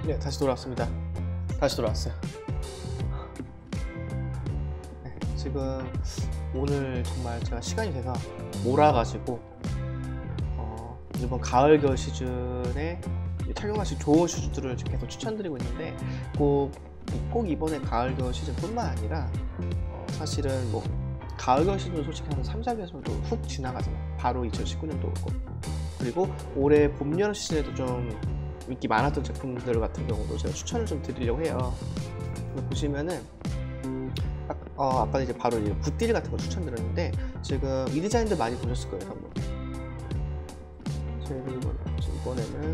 네, 다시 돌아왔습니다. 다시 돌아왔어요. 네, 지금 오늘 정말 제가 시간이 돼서 몰아가지고 이번 가을 겨울 시즌에 착용하시 좋은 슈즈들을 계속 추천드리고 있는데 꼭 이번에 가을 겨울 시즌뿐만 아니라 사실은 뭐 가을 겨울 시즌은 솔직히 한 3, 4개월도 훅 지나가잖아요. 바로 2019년도 오고, 그리고 올해 봄 여름 시즌에도 좀 인기 많았던 제품들 같은 경우도 제가 추천을 좀 드리려고 해요. 보시면은 아까 이제 바로 이제 붓딜 같은 거 추천드렸는데, 지금 이 디자인들 많이 보셨을 거예요. 한번 이번에는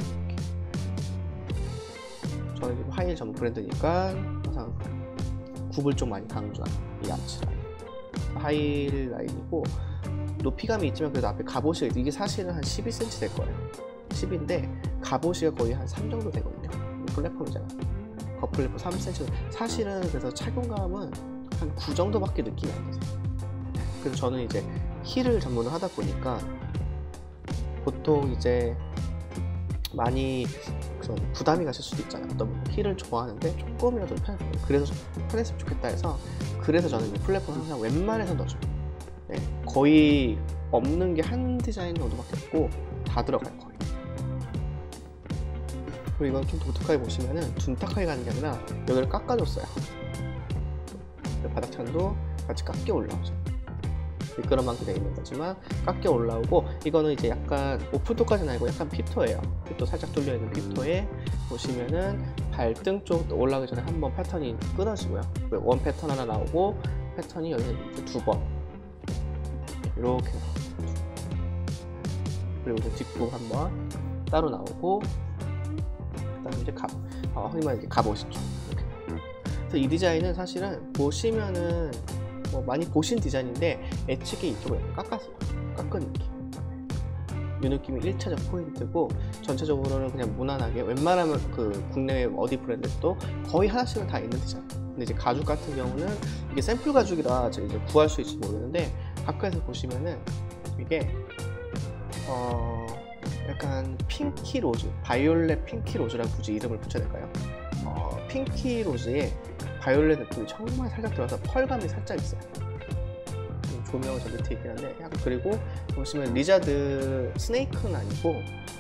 저는 지금 하이힐 전문 브랜드니까 항상 굽을 좀 많이 강조한 이 아치 라인, 하이힐 라인이고 높이감이 있지만 그래도 앞에 갑옷이, 이게 사실은 한 12cm 될 거예요. 10인데 갑옷이 거의 한 3 정도 되거든요. 플랫폼이잖아요. 겉플랫폼 3cm. 사실은 그래서 착용감은 한 9 정도밖에 느낌이 안 드세요. 그래서 저는 이제 힐을 전문을 하다 보니까 보통 이제 많이 부담이 가실 수도 있잖아요. 어떤 분은 힐을 좋아하는데 조금이라도 편했으면 좋겠다 해서, 그래서 저는 이 플랫폼 항상 웬만해서 넣어줘요. 네, 거의 없는 게 한 디자인 정도밖에 없고 다 들어가요, 거의. 그리고 이건 좀 독특하게 보시면은 둔탁하게 가는 게 아니라 여기를 깎아줬어요. 바닥창도 같이 깎여 올라오죠. 미끄럼 만큼 되어 있는 거지만 깎여 올라오고, 이거는 이제 약간 오픈토까지는 아니고 약간 핍토예요. 핍토 살짝 뚫려 있는 핍토에 보시면은 발등 쪽 올라가기 전에 한번 패턴이 끊어지고요. 원 패턴 하나 나오고, 패턴이 여기는 2번 이렇게, 그리고 이제 뒷부 한번 따로 나오고, 그다음에 이제 흔히만 이제 갑옷이죠. 이렇게. 그래서 이 디자인은 사실은 보시면은 뭐 많이 보신 디자인인데 애측에 이쪽을 깎았어요. 깎은 느낌. 이 느낌이 1차적 포인트고, 전체적으로는 그냥 무난하게 웬만하면 그 국내외 어디 브랜드도 거의 하나씩은 다 있는 디자인. 근데 이제 가죽 같은 경우는 이게 샘플 가죽이라 제가 이제 구할 수 있을지 모르겠는데, 가까이서 보시면은 이게 약간 핑키 로즈, 바이올렛 핑키 로즈라고 굳이 이름을 붙여야 될까요? 핑키 로즈에 바이올렛 느낌이 정말 살짝 들어서 펄감이 살짝 있어요. 조명은 저 밑에 있긴 한데, 약간. 그리고 보시면 리자드, 스네이크는 아니고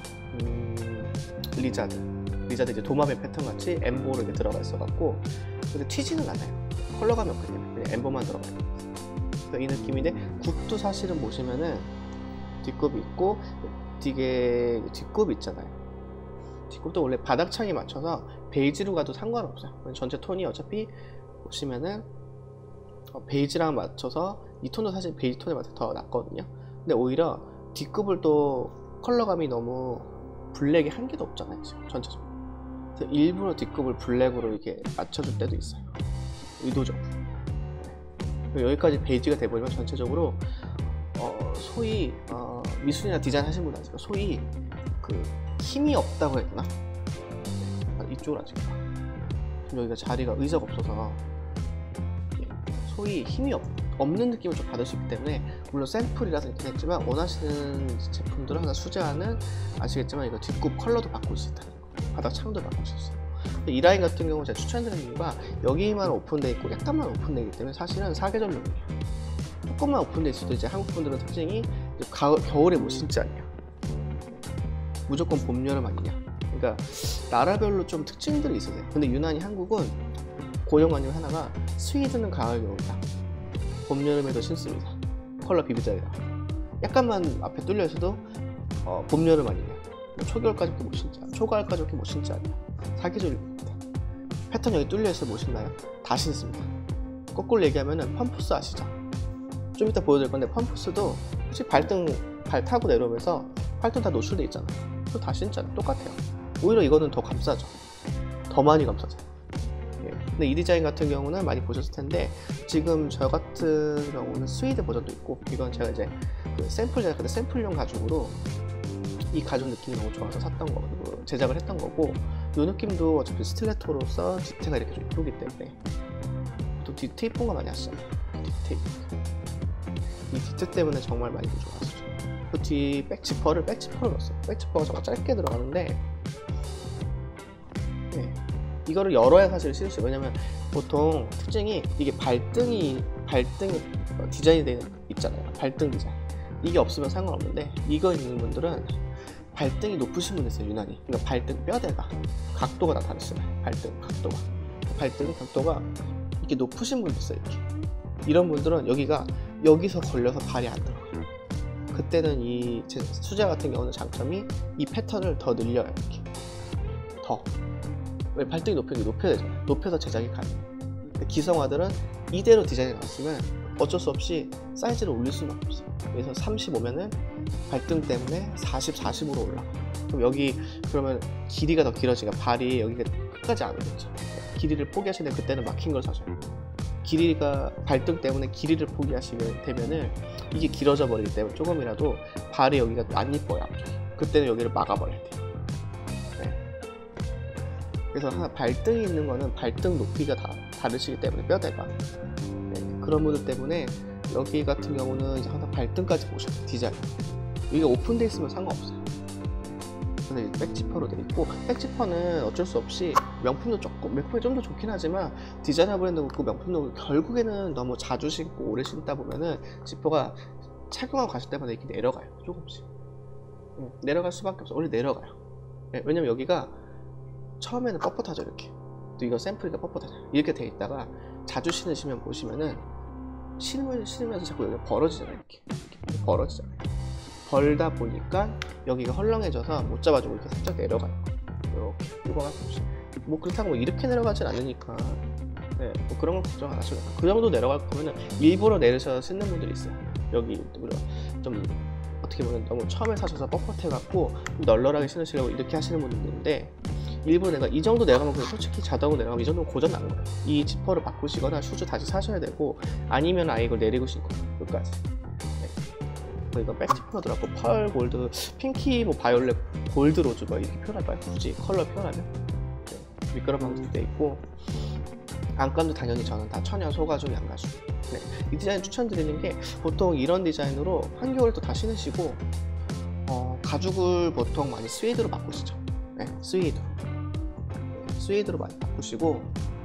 리자드 이제 도마뱀 패턴 같이 엠보로 이렇게 들어가 있어갖고, 근데 튀지는 않아요. 컬러감이 없거든요. 그냥 엠보만 들어가 있는 거예요. 이 느낌인데, 굽도 사실은 보시면은 뒷굽이 있고, 이게 뒷굽 있잖아요. 뒷굽도 원래 바닥창에 맞춰서 베이지로 가도 상관없어요. 전체 톤이 어차피 보시면은 베이지랑 맞춰서, 이 톤도 사실 베이지 톤에 맞춰서 더 낫거든요. 근데 오히려 뒷굽을 또 컬러감이 너무 블랙이 한 개도 없잖아요, 지금 전체적으로. 그래서 일부러 뒷굽을 블랙으로 이렇게 맞춰줄 때도 있어요, 의도적으로. 여기까지 베이지가 돼버리면 전체적으로 소위 미술이나 디자인 하시는 분 아시죠? 소위 그 힘이 없다고 해야 되나? 이쪽으로 앉을까? 여기가 자리가 의자가 없어서 소위 힘이 없는 느낌을 좀 받을 수 있기 때문에, 물론 샘플이라서 이렇게 했지만 원하시는 제품들을 하나 수제하는, 아시겠지만 이거 뒷굽 컬러도 바꿀 수 있다는 거, 바닥 창도 바꿀 수 있어요. 이 라인 같은 경우 제가 추천드리는 이유가 여기만 오픈되어 있고 약간만 오픈되기 때문에 사실은 사계절용이에요. 조금만 오픈되어 있어도 이제 한국 분들은 특징이 겨울에 못 신지 않냐, 무조건 봄 여름 아니냐. 그러니까 나라별로 좀 특징들이 있어요. 근데 유난히 한국은 고정관념 하나가, 스위드는 가을 겨울이다, 봄 여름에도 신습니다, 컬러 비비자리다. 약간만 앞에 뚫려 있어도 봄 여름 아니냐, 초겨울까지 못 신지 않냐, 초가을까지 못 신지 않냐, 사계절입니다. 패턴 여기 뚫려 있어 못 신나요? 다 신습니다. 거꾸로 얘기하면은 펌프스 아시죠? 좀 이따 보여드릴 건데, 펌프스도 솔직히 발 타고 내려오면서 팔뚝 다 노출돼 있잖아요. 또 다 신잖아요. 똑같아요. 오히려 이거는 더 감싸죠. 더 많이 감싸죠. 예. 근데 이 디자인 같은 경우는 많이 보셨을 텐데, 지금 저 같은 경우는 스위드 버전도 있고, 이건 제가 이제 그 샘플용 가죽으로 이 가죽 느낌이 너무 좋아서 샀던 거고, 제작을 했던 거고, 이 느낌도 어차피 스틸레토로서 디테가 이렇게 좀 이쁘기 때문에, 또 디테이프가 많이 하시잖아요. 디테이프. 이 디테일 때문에 정말 많이 좋아하시죠. 그 뒤 백지퍼를 넣었어요. 백지퍼가 정말 짧게 들어가는데 이거를 열어야 사실 쓸 수 있어요. 왜냐면 보통 특징이 이게 발등이 디자인이 되어 있잖아요. 발등 디자인. 이게 없으면 상관없는데 이거 있는 분들은 발등이 높으신 분이 있어요. 유난히. 그러니까 발등 뼈대가 각도가 나타나시잖아요. 발등 각도가 이렇게 높으신 분도 있어요. 이런 분들은 여기서 걸려서 발이 안 들어가요. 그때는 이 수제 같은 경우는 장점이 이 패턴을 더 늘려요. 이렇게 왜 발등이 높여야 되잖아요. 높여서 제작이 가능해요. 기성화들은 이대로 디자인이 나왔으면 어쩔 수 없이 사이즈를 올릴 수밖에 없어요. 그래서 35면은 발등 때문에 40으로 올라가요. 그럼 여기 그러면 길이가 더 길어지니까 발이 여기가 끝까지 안 오겠죠. 길이를 포기하시면 그때는 막힌 걸 사셔요. 길이가 발등 때문에 길이를 포기하시게 되면은 이게 길어져 버리기 때문에 조금이라도 발이 여기가 안 이뻐요. 앞쪽이. 그때는 여기를 막아버려야 돼요. 네. 그래서 발등이 있는 거는 발등 높이가 다 다르시기 때문에 뼈대가 그런 분들 때문에 여기 같은 경우는 이제 항상 발등까지 보셔야 돼요. 디자인. 여기가 오픈되어 있으면 상관없어요. 그래서 백지퍼로 되어 있고, 백지퍼는 어쩔 수 없이 명품이 좀 더 좋긴 하지만 디자이너 브랜드고 그 명품도 결국에는 너무 자주 신고 오래 신다 보면은 지퍼가 착용하고 가실 때마다 이렇게 내려가요. 조금씩. 내려갈 수밖에 없어요. 원래 내려가요. 왜냐면 여기가 처음에는 뻣뻣하죠. 이렇게. 또 이거 샘플이니까 뻣뻣하잖아요. 이렇게 돼 있다가 자주 신으시면 보시면은 신으면서 자꾸 여기가 벌어지잖아요. 이렇게 벌어지잖아요. 벌다 보니까 여기가 헐렁해져서 못 잡아주고 이렇게 살짝 내려가요. 이렇게 이거 뭐 그렇다고 뭐 이렇게 내려가진 않으니까 뭐 그런 건 걱정 안 하셔도 돼요. 그 정도 내려갈 거면은 일부러 내리셔서 신는 분들이 있어요. 여기 좀 어떻게 보면 너무 처음에 사셔서 뻣뻣해 갖고 널널하게 신으시려고 이렇게 하시는 분들도 있는데, 일부러 내가 이 정도 내려가면 그냥 솔직히 자동으로 내려가면 이 정도는 고장 나는 거예요. 이 지퍼를 바꾸시거나 슈즈 다시 사셔야 되고, 아니면 아예 이걸 내리고 신고 끝까지. 이거 백지퍼더라고. 펄 골드, 핑키, 뭐 바이올렛, 골드 로즈 뭐 이렇게 표현할까요? 굳이 컬러 표현하면 미끄럼 방지도 돼 있고, 안감도 당연히 저는 다 천연 소가죽 양가죽. 이 디자인 추천드리는 게, 보통 이런 디자인으로 한겨울 또 다 신으시고 가죽을 보통 많이 스웨이드로 바꾸시죠. 스웨이드로 많이 바꾸시고,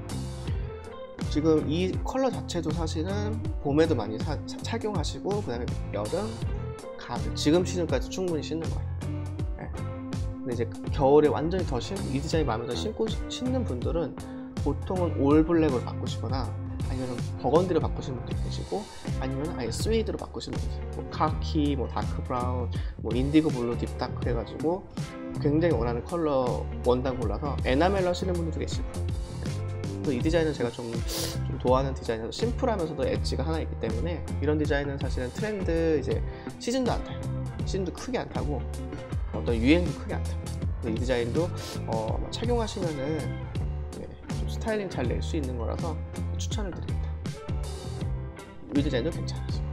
지금 이 컬러 자체도 사실은 봄에도 많이 착용하시고, 그 다음에 여름, 가을, 지금 시즌까지 충분히 신는 거예요. 근데 이제 겨울에 완전히 더 이 디자인이 마음에 들어 신는 분들은 보통은 올 블랙으로 바꾸시거나, 아니면 버건디로 바꾸시는 분도 계시고, 아니면 아예 스웨이드로 바꾸시는 분도 계시고, 뭐 카키, 뭐 다크 브라운, 뭐 인디고 블루, 딥다크 해가지고 굉장히 원하는 컬러 원단 골라서 에나멜로 하시는 분들도 계시고. 이 디자인은 제가 좀 좋아하는 디자인이라서 심플하면서도 엣지가 하나 있기 때문에, 이런 디자인은 사실은 트렌드 이제 시즌도 안 타요. 시즌도 크게 안 타고 어떤 유행도 크게 안 타요. 이 디자인도 착용하시면은 좀 스타일링 잘 낼 수 있는 거라서 추천을 드립니다. 이 디자인도 괜찮아요.